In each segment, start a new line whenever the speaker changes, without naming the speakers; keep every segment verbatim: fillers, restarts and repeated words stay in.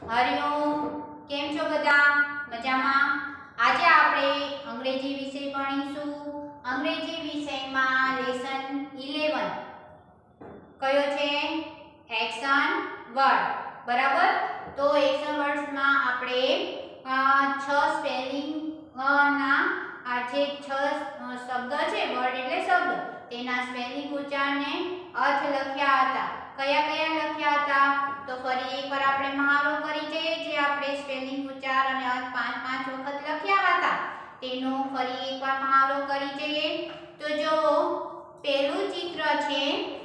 હરિઓમ, કેમ છો બધા? મજામાં? આજે આપણે અંગ્રેજી વિષય ભણીશું. અંગ્રેજી વિષયમાં લેસન ઇલેવન કયો છે? Action word. બરાબર? તો એક્શન વર્ડ્સમાં આપણે છ સ્પેલિંગ ના આ જે છ શબ્દ છે, વર્ડ એટલે શબ્દ, તેના સ્પેલિંગ ઉચ્ચારને અર્થ લખ્યા હતા. કયા કયા લખ્યા હતા? તો ફરી એકવાર આપણે મહાવરો કરી જઈએ. જે આપણે સ્પેલિંગ ઉચ્ચાર અને અર્થ પાંચ પાંચ વખત લખ્યા હતા તેનો ફરી એકવાર મહાવરો કરી જઈએ. તો જો પહેલું ચિત્ર છે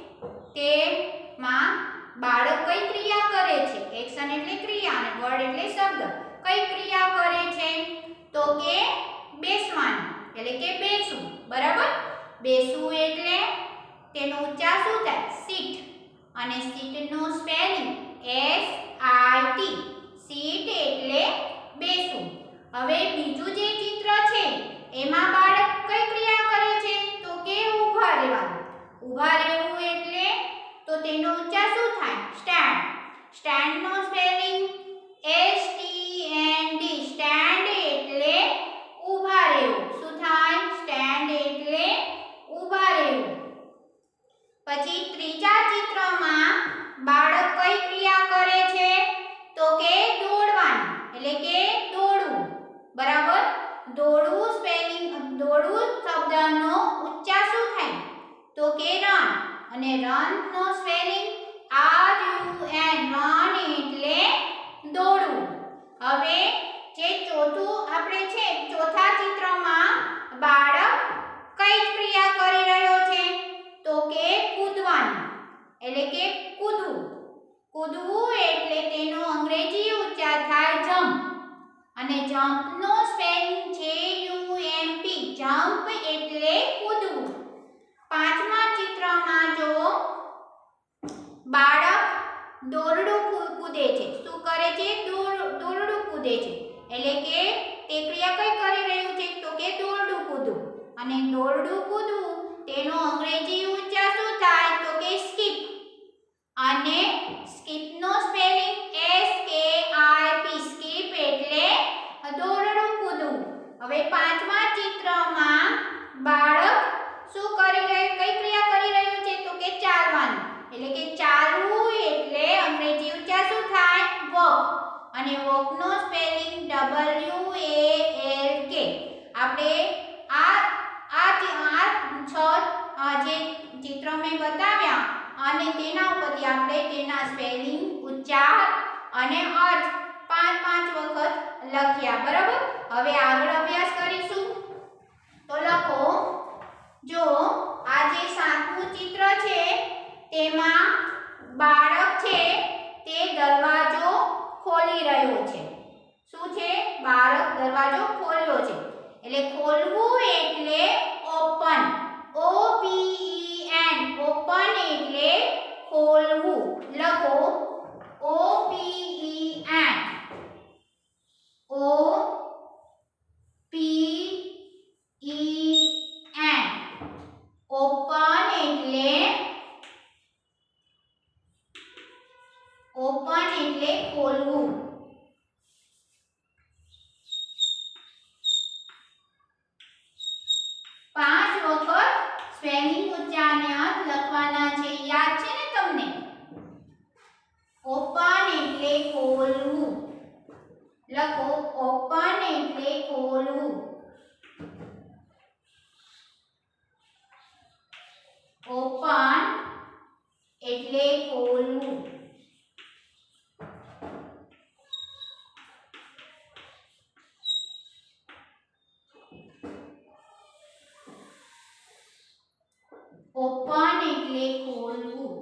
તેમાં બાળક કઈ ક્રિયા કરે છે? એક્શન એટલે ક્રિયા અને વર્ડ એટલે શબ્દ. કઈ ક્રિયા કરે છે? તો કે બેસવાનું, એટલે કે બેસવું. બરાબર? બેસવું એટલે તેનો ઉચ્ચાર શું થાય? સીટ. અને સીટ નો spelling S I T. Sit એટલે બેસવું. હવે બીજું જે ચિત્ર છે એમાં બાળક કઈ ક્રિયા કરે છે? તો કે ઊભા રહેવાનું. ઊભા રહેવું એટલે તો તેનો ઉચ્ચાર શું થાય? સ્ટેન્ડ. સ્ટેન્ડ નો spelling S T N D. Stand એટલે ઊભા રહેવું. શું થાય? સ્ટેન્ડ એટલે ઊભા રહેવું. પછી ત્રીજા ચિત્રમાં બાળક કઈ ક્રિયા કરે છે? તો કે દોડવાનું, એટલે કે દોડવું. બરાબર? દોડવું સ્પેલિંગ દોડવું શબ્દનો ઉચ્ચાર શું થાય? તો કે રન. અને રન નો spelling R U N. Run એટલે દોડવું. હવે જે ચોથું આપણે છે, ચોથા ચિત્રમાં બાળક કઈ ક્રિયા કરી રહ્યો છે? તો કે કૂદવાનું, એટલે કે કૂદવું. કૂદવું એટલે તેનો અંગ્રેજી ઉચ્ચાર થાય જમ્પ. અને જમ્પ નો સ્પેલિંગ છે યુ એમ પી. જમ્પ એટલે કૂદવું. પાંચમા ચિત્રમાં જો બાળક દોરડું કૂદે છે. શું કરે છે? દોરડું કૂદે છે. એટલે કે તે ક્રિયા કઈ કરી રહ્યું છે? તો કે દોરડું કૂદવું. અને દોરડું કૂદવું તેનો અંગ્રેજી ઉચ્ચાર શું થાય? તો કે સ્કીપ. અને સ્કીપ નો સ્પેલિંગ એસ કે આઈ પી. સ્કીપ એટલે દોરડું કૂદવું. હવે પાંચમા ચિત્રમાં બાળક શું કરી રહ્યું? કઈ ક્રિયા કરી રહ્યું છે? તો કે ચાલવાનું. એટલે કે ચાલવું એટલે અંગ્રેજી ઉચ્ચાર શું થાય? વોક. અને વોક નો spelling W A L K. આપણે આ આ છ જે ચિત્ર મેં બતાવ્યા અને તેના ઉપરથી આપણે તેના સ્પેલિંગ, ઉચ્ચાર અને અર્થ પાંચ પાંચ વખત લખ્યા. બરાબર? હવે આગળ અભ્યાસ કરીશું. તો લખો. જો આ જે સાતમું ચિત્ર છે તેમાં બાળક છે તે દરવાજો ખોલી રહ્યો છે. શું છે? બાળક દરવાજો ખોલ્યો છે. એટલે ખોલવું એટલે open. O P E N. Open એટલે ખોલવું. લખો O P E N. O P E N. Open એટલે ઓપન એટલે ખોલવું. પાંચ વખત સ્પેલિંગ, ઉચ્ચાર અને અર્થ લખવાના છે. યાદ છે ને તમને? ઓપન એટલે ખોલવું. લખો ઓપન એટલે ખોલવું. ઓપન એટલે ખોલવું. ઓપન એટલે ખોલવું.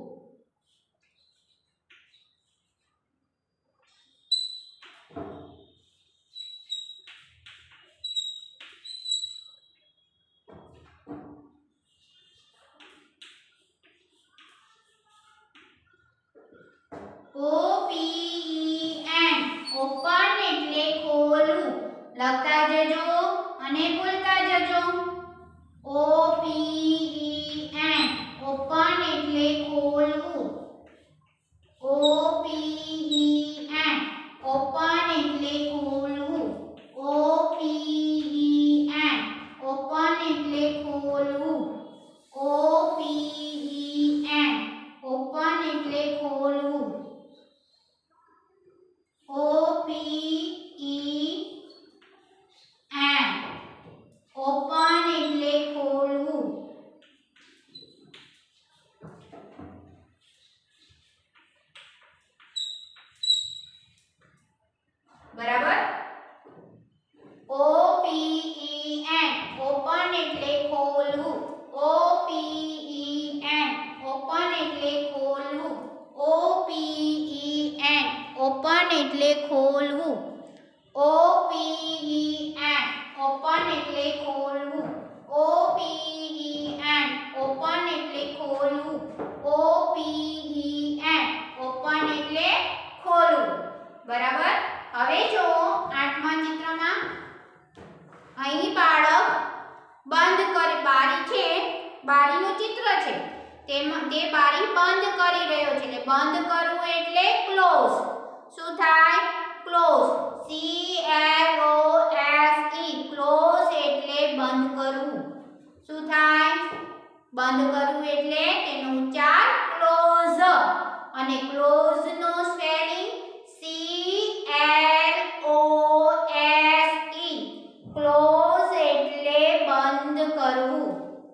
એટલે ખોલવું. O P E N open એટલે ખોલવું. O P E N open એટલે ખોલવું. O P E N open એટલે ખોલવું. બરાબર. હવે જો આઠમા ચિત્રમાં અહીં બાળક બંધ કરી બારી છે, બારીનું ચિત્ર છે, તેમાં તે બારી બંધ કરી રહ્યો છે. એટલે બંધ કરવું એટલે ક્લોઝ. શું થાય? Close. C L O S E close એટલે બંધ કરવું. શું થાય? બંધ કરવું એટલે તેનો ઉચ્ચાર ક્લોઝ. અને ક્લોઝ નો spelling C L O S E close એટલે બંધ કરવું.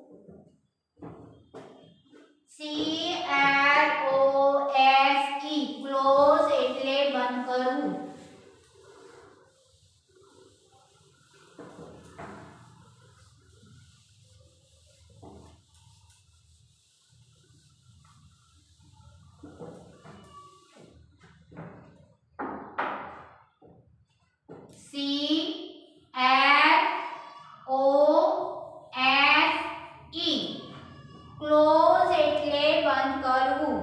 C L O S E close એટલે બંધ કરવું. C L O S E close એટલે બંધ કરવું.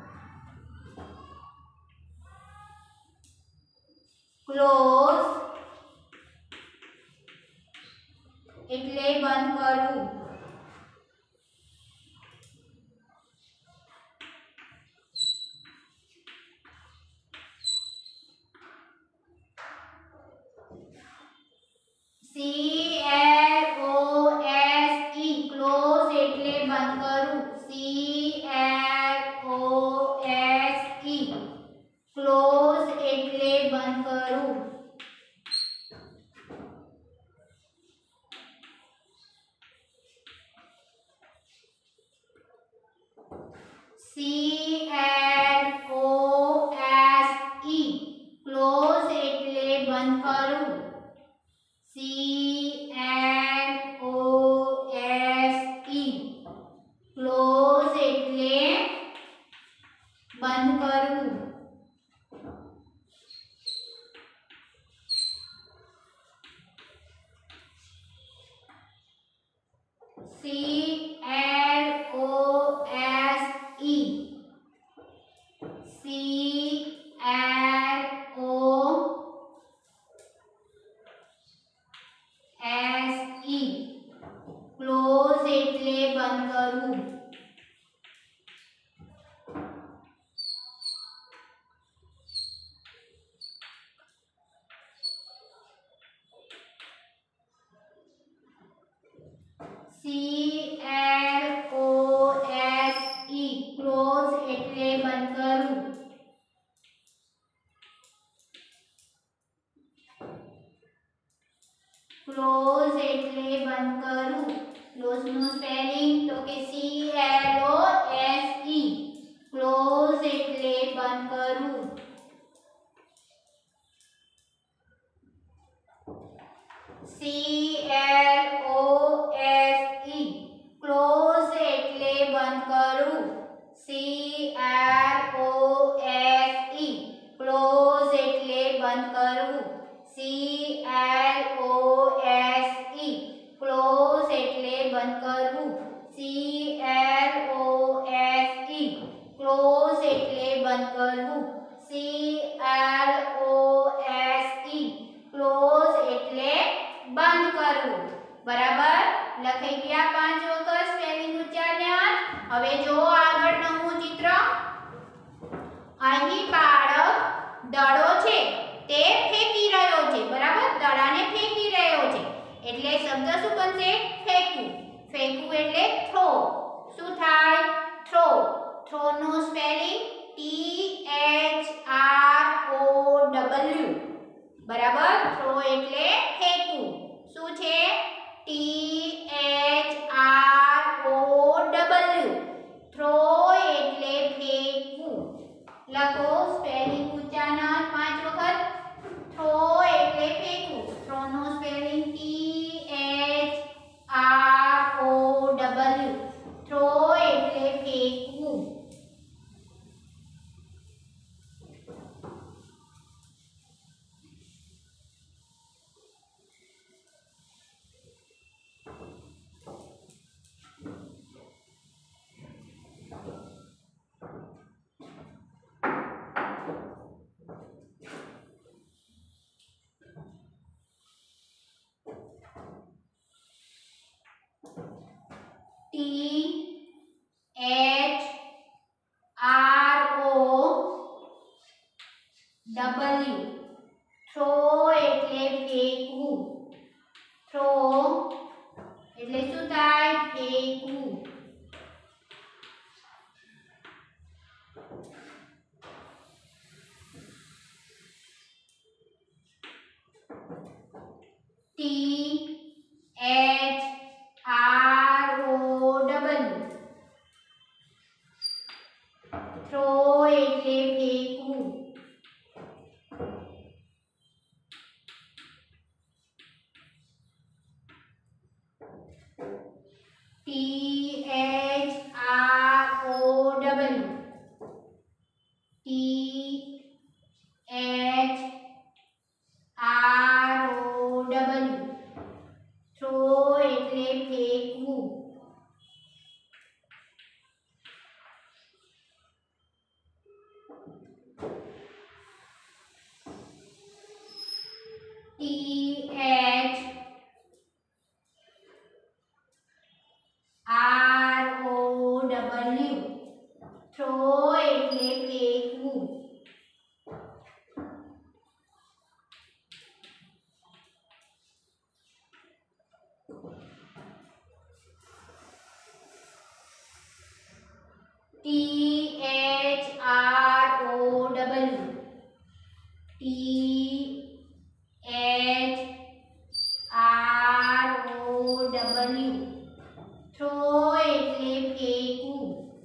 ક્લોઝ એટલે બંધ કરવું. C L O S E close એટલે બંધ કરવું. C L O S E close એટલે બંધ કરવું. C L O S E close એટલે બંધ કરવું. C L O S E close એટલે બંધ કરવું. C L O S E C L O S E close એટલે બંધ કરવું. C L O S E close એટલે બંધ કરવું. ક્લોઝ એટલે બંધ કરવું. ક્લોઝ નું સ્પેલિંગ તો કે C L O S E close એટલે બંધ કરવું. C L O S E close એટલે બંધ કરવું. C L O S E close એટલે બંધ કરવું. C L O S E close એટલે બંધ કરવું. C L O S E close એટલે બંધ કરવું. C L O S E close એટલે બંધ કરવું. બરાબર. લખાઈ ગયા પાંચ વખત સ્પેલિંગ ઉચ્ચારને. હવે જો આગળ નવું ચિત્ર. અહીં બાળક દડો છે તે ફેંકી રહ્યો છે. બરાબર. દડાને ફેંકી રહ્યો છે એટલે શબ્દ શું બનશે? ફેંકવું. ફેંકવું એટલે થ્રો. શું થાય? થ્રો. થ્રો નો spelling T H R O W. બરાબર. થ્રો એટલે ફેંકવું. શું છે? T H R O W. Throw એટલે ફેંકવું. લખો સ્પેલિંગ ઉચ્ચારણ પાંચ વખત. થ્રો એટલે ફેંકવું. થ્રો નો spelling T H R O W. Throw એટલે ફેંકવું. T H R O W throw એટલે ફેંકવું થ્રો એટલે શું થાય ફેંકવું T H R O W throw એટલે ફેંકવું T H R O W T H R O W throw એટલે ફેંકવું T H R O W throw એટલે ફેંકવું T H R O W T H R O W throw એટલે ફેંકવું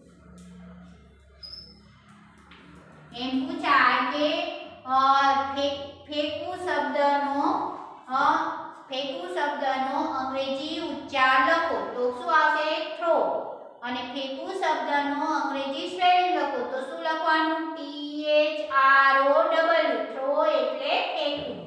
એમ પૂછાય કે ફેંકવું શબ્દનો ફેંકવું શબ્દનો અંગ્રેજી ઉચ્ચાર લખો તો શું આવશે થ્રો અને ફેંકવું શબ્દનો અંગ્રેજી સ્પેલિંગ લખો તો શું લખવાનું T H R O W throw એટલે ફેંકવું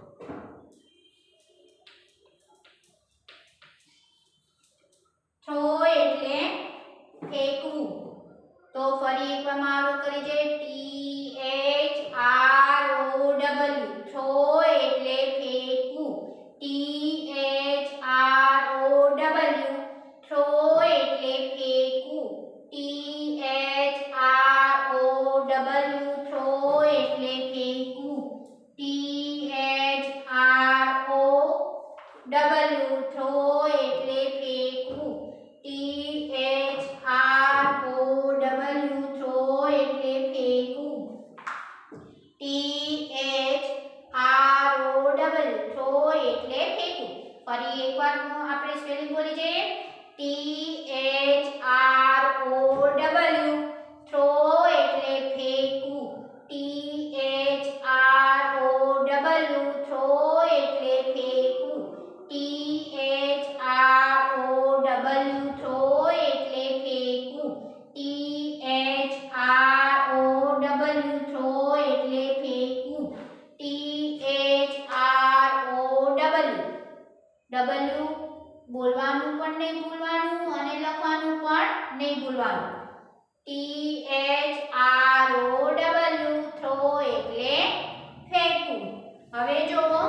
થ્રો એટલે ફેંકવું તો ફરી એકવાર મારો કરી છે T H R O W throw એટલે ફેંકવું T H R O W throw એટલે ફેંકવું T H R O W throw એટલે ફેંકવું T H R O W throw એટલે ફેંકવું T H R O W throw એટલે ફેંકવું T H R O W throw એટલે ફેંકવું ફરી એકવાર આપણે સ્પેલિંગ બોલી જઈએ T H R O W throw એટલે ફેંકવું T H R O W throw એટલે ફેંકવું T H R O W throw એટલે ફેંકવું T H R O W throw એટલે ફેંકવું T H R O W W બોલવાનું પણ નહીં ભૂલવાનું અને લખવાનું પણ નહીં ભૂલવાનું T H R O W throw એટલે ફેંકવું હવે જુઓ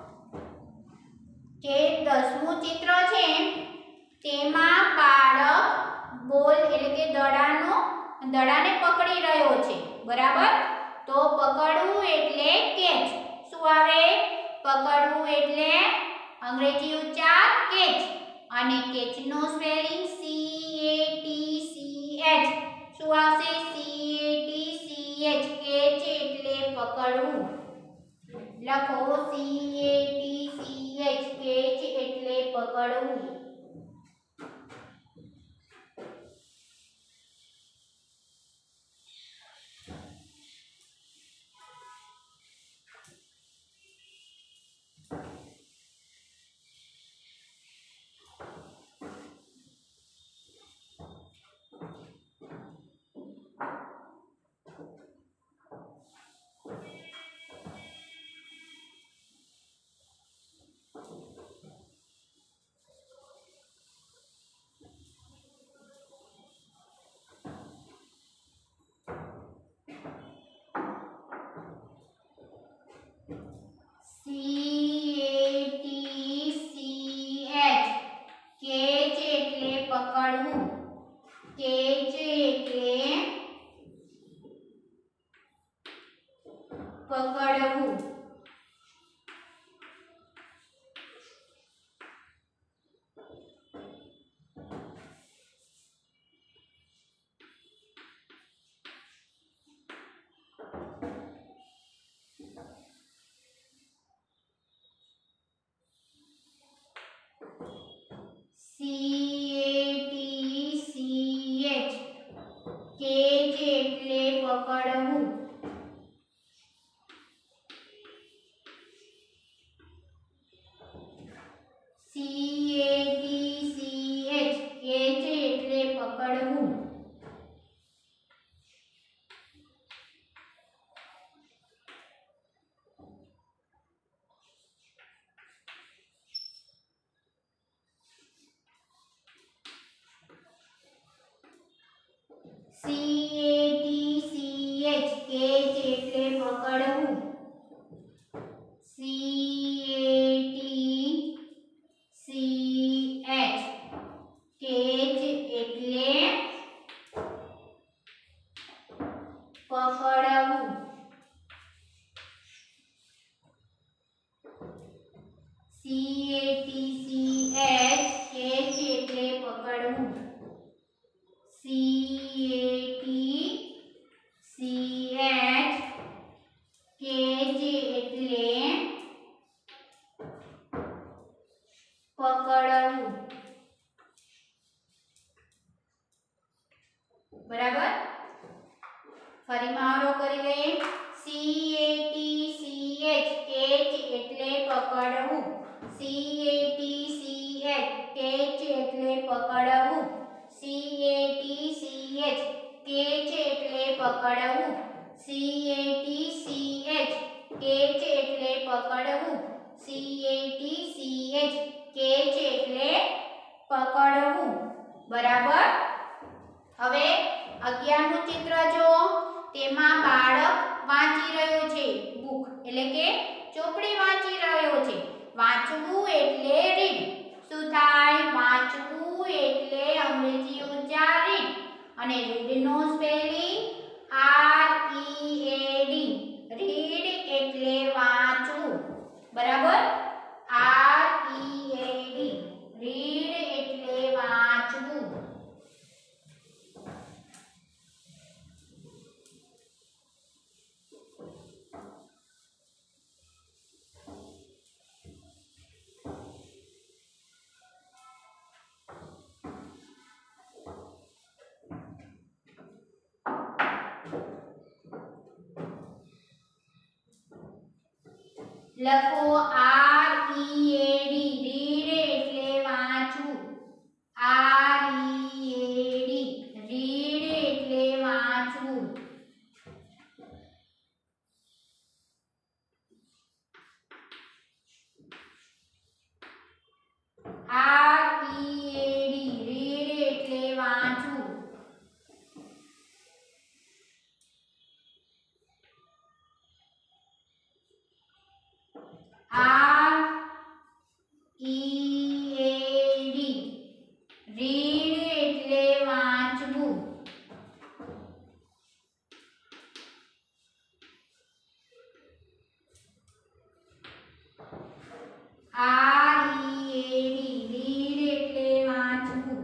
કે દસમું ચિત્ર છે તેમાં બાળક બોલ એટલે કે દડાનો દડાને પકડી રહ્યો છે બરાબર તો પકડવું એટલે કેચ શું આવે પકડવું એટલે અંગ્રેજી ઉચ્ચાર કેચ અને કેચ નો spelling C A T C H શું આવશે C A T C H catch એટલે પકડવું લખો C A T C H catch એટલે પકડવું પકડવું. C A T C H catch એટલે પકડવું. C A T C H catch એટલે પકડવું. C A T C H catch એટલે પકડવું. C A T C H catch એટલે પકડવું. C A T C H catch એટલે પકડવું. C A T C H catch એટલે પકડવું. બરાબર. ફરી મહાવરો કરી લઈએ. C A T C H catch એટલે પકડવું. C A T C H catch એટલે પકડવું. C A T C H catch એટલે પકડવું. C A T C H catch એટલે પકડવું. C A T C H catch એટલે પકડવું. બરાબર. હવે અગિયારમું ચિત્ર જો. તેમાં બાળક વાંચી રહ્યો છે. બુક એટલે કે ચોપડી વાંચી રહ્યો છે. વાંચવું એટલે રીડ. શું થાય? વાંચવું એટલે અંગ્રેજી ઉચ્ચાર રીડ. અને રીડ નો spelling R E A D. Read એટલે વાંચવું. બરાબર. R E A D. Read એટલે વાંચવું. લખો R E A D. Read એટલે વાંચવું. R E A D. Read એટલે વાંચવું. R E A D. Read એટલે વાંચવું. R E A D. Read એટલે વાંચવું. R E A D. Read એટલે વાંચવું.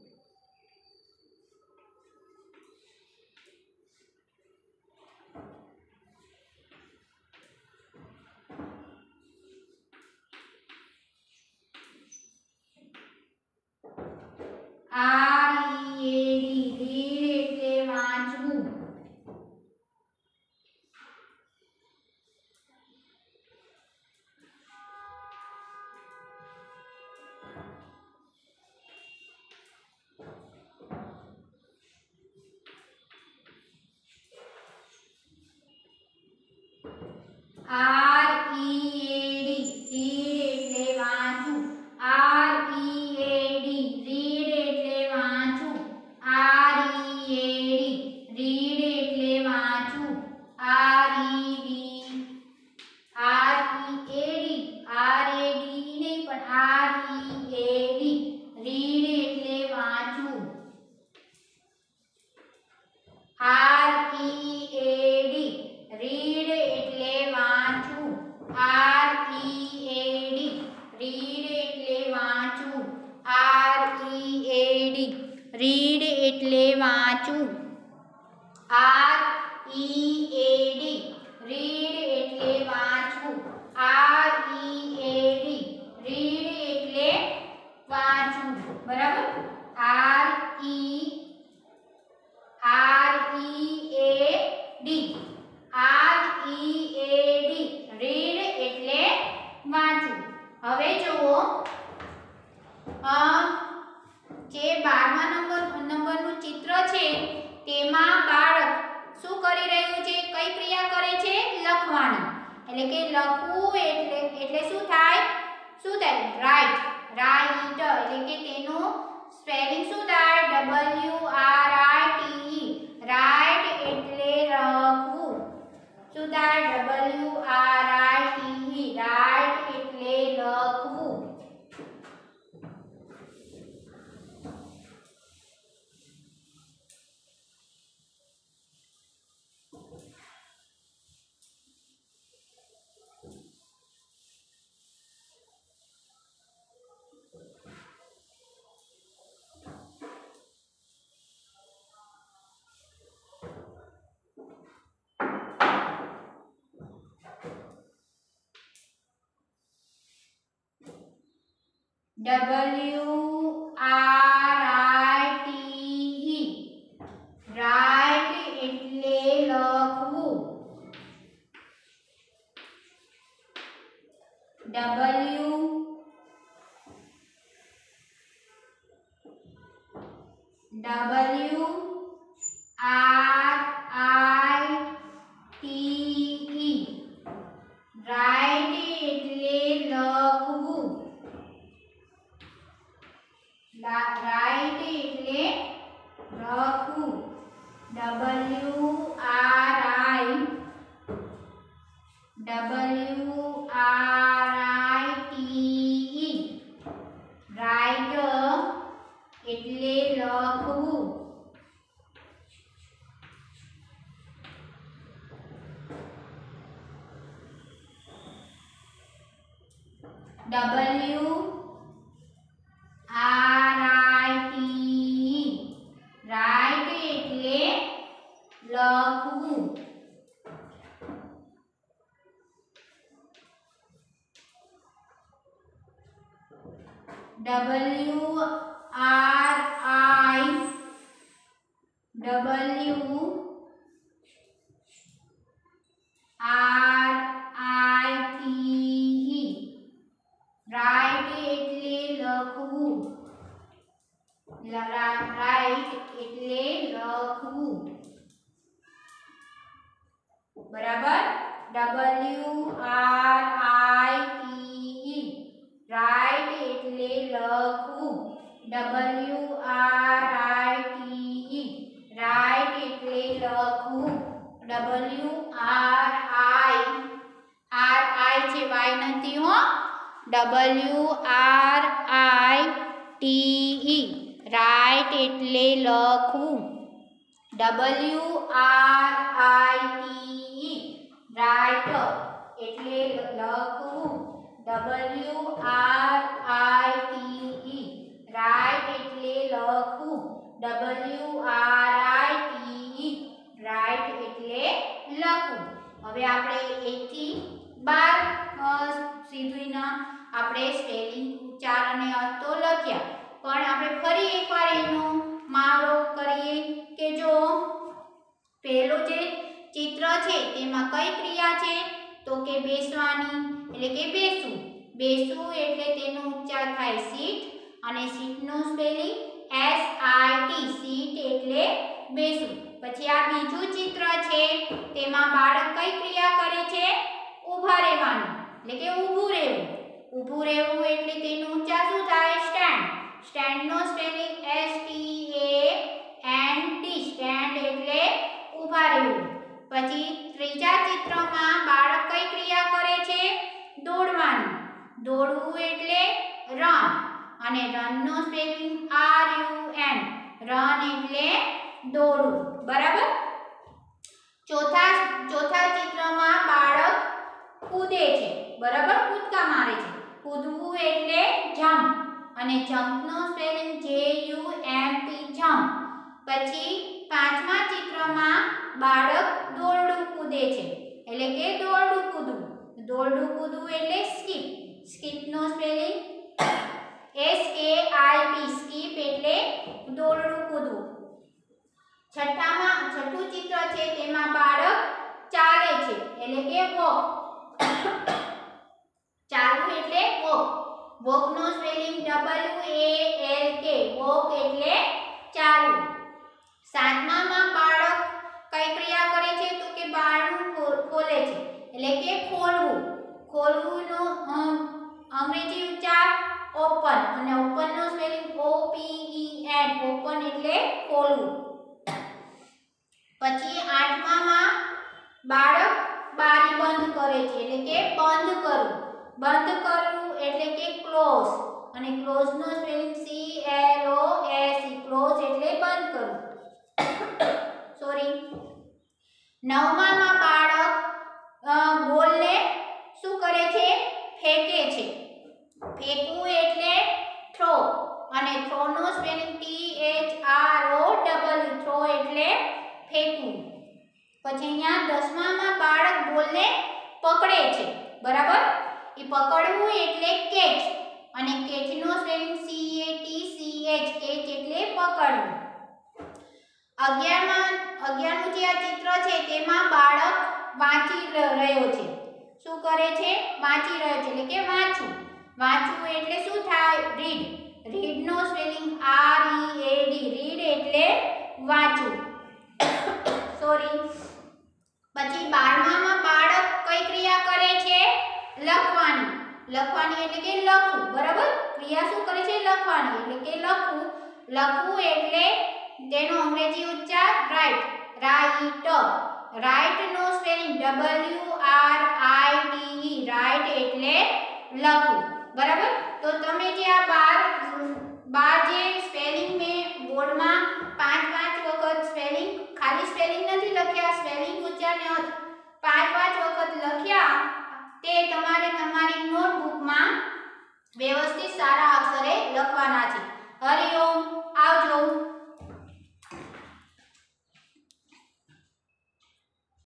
R E A D. Read એટલે વાંચવું. R E A D. Read એટલે વાંચવું. R E A D. Read એટલે વાંચવું. R E A D. Read એટલે વાંચવું. R E D. R E A D. R A D નહીં પણ R E A D. Read એટલે વાંચવું. R E A D. Read એટલે એટલે કે લખવું એટલે એટલે શું થાય શું થાય રાઈટ રાઈટ એટલે કે તેનું સ્પેલિંગ શું થાય W R I T E write એટલે લખવું શું થાય W R I T E write એટલે લખવું W R I T E write એટલે લખવું W W R I T E write એટલે લખવું રાઈટ એટલે લખવું W R I W R I T E write એટલે લખવું W R I T E write એટલે લખવું W R I W R I T E write એટલે લખવું રાઈટ એટલે લખવું બરાબર W R I T E write એટલે લખવું W R I T E write એટલે લખવું W R I R I છે y નથી હો W R I T E write એટલે લખવું W R I T E write એટલે લખવું W R I T E write એટલે લખવું W R I T E write એટલે લખવું હવે આપણે એક થી બાર સુધીના આપણે સ્પેલિંગ ઉચ્ચાર અને અર્થો લખ્યા પણ આપણે ફરી એકવાર એનો મારો કરીએ કે જો પહેલું જે ચિત્ર છે તેમાં કઈ ક્રિયા છે તો કે બેસવાની એટલે કે બેસવું બેસવું એટલે તેનો ઉચ્ચાર થાય સીટ અને સીટનું spelling S I T sit એટલે બેસવું પછી આ બીજું ચિત્ર છે તેમાં બાળક કઈ ક્રિયા કરે છે ઊભા રહેવાનું એટલે કે ઊભું રહેવું ઊભું રહેવું એટલે તેનું ઉચ્ચાર શું થાય સ્ટેન્ડ સ્ટેન્ડનો spelling S T A N D stand એટલે ઊભા રહેવું પછી ત્રીજા ચિત્રમાં બાળક કઈ ક્રિયા કરે છે દોડવાનું દોડવું એટલે રન અને રનનો spelling R U N run એટલે દોડવું બરાબર ચોથા ચોથા ચિત્રમાં બાળક કૂદે છે બરાબર કૂદકા મારે છે કૂદવું એટલે જમ્પ અને જમ્પનો spelling J U M P jump પછી પાંચમા ચિત્રમાં બાળક દોરડું કૂદે છે એટલે કે દોરડું કૂદવું દોરડું કૂદવું એટલે સ્કીપ સ્કીપનો spelling S K I P skip એટલે દોરડું કૂદવું છઠ્ઠામાં છઠ્ઠું ચિત્ર છે તેમાં બાળક ચાલે છે એટલે કે વોક ચાલવું એટલે વોક વોકનો spelling W A L K walk એટલે ચાલવું સાતમામાં બાળક કઈ ક્રિયા કરે છે તો કે બારણું ખોલે છે એટલે કે ખોલવું ખોલવું નો અંગ્રેજી ઉચ્ચાર ઓપન, અને ઓપન નો spelling O P E N, open એટલે ખોલવું. પછી આઠમામાં બાળક બારી બંધ કરે છે એટલે કે બંધ કરવું. બંધ કરવું એટલે કે ક્લોઝ, અને ક્લોઝ નો spelling C L O S E, close એટલે બંધ કરવું. સોરી. નવમામાં બાળક બોલને શું કરે છે? ફેંકે છે. ફેંકવું એટલે થ્રો, અને થ્રો નો spelling T H R O W, throw એટલે ફેંકવું. પછી અહીંયા દસમામાં બાળક બોલને પકડે છે, બરાબર? એ પકડવું એટલે કેચ, અને કેચ નો spelling C A T C H, catch એટલે પકડવું. અગિયારમાં અગિયારનું જે આ ચિત્ર છે તેમાં બાળક વાંચી રહ્યો છે. શું કરે છે? વાંચી રહ્યો છે એટલે કે વાંચવું. વાંચવું એટલે શું થાય? રીડ. રીડ નો spelling R E A D, read એટલે વાંચવું. સોરી. પછી બારમામાં બાળક કઈ ક્રિયા કરે છે? લખવાની. લખવાની એટલે કે લખવું, બરાબર? ક્રિયા શું કરે છે? લખવાની એટલે કે લખવું. લખવું એટલે તેનો અંગ્રેજી ઉચ્ચાર રાઇટ, રાઇટ. રાઇટ નો spelling W R I T E, write એટલે લખવું, બરાબર? તો તમે જે આ બાર બાર